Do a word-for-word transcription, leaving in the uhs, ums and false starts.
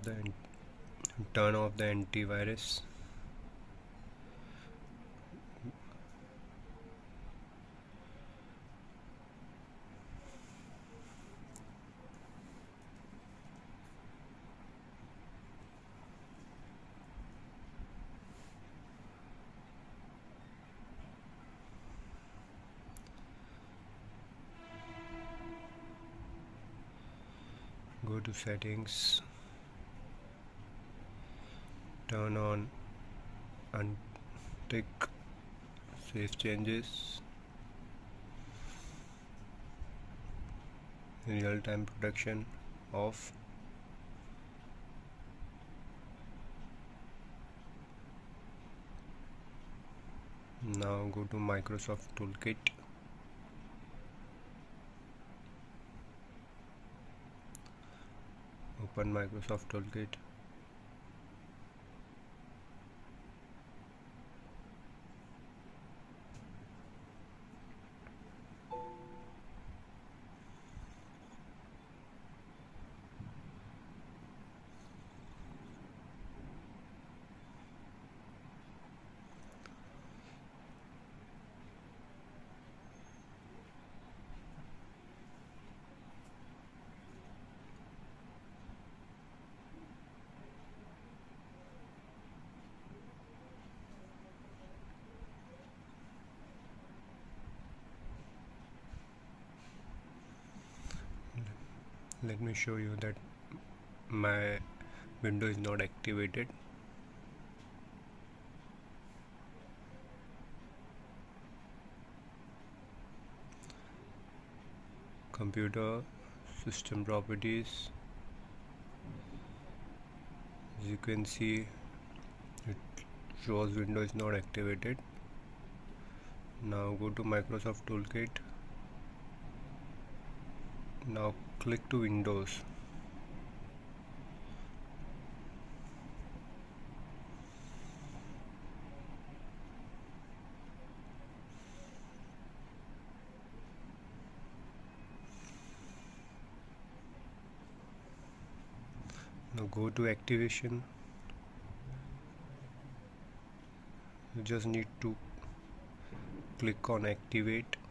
the turn off the antivirus. Go to settings, turn on and tick save changes, real-time protection off. Now go to Microsoft Toolkit. Open Microsoft Toolkit. Let me show you that my window is not activated. Computer system properties, as you can see it shows window is not activated. Now go to Microsoft Toolkit. Now click to Windows. Now go to activation. You just need to click on activate.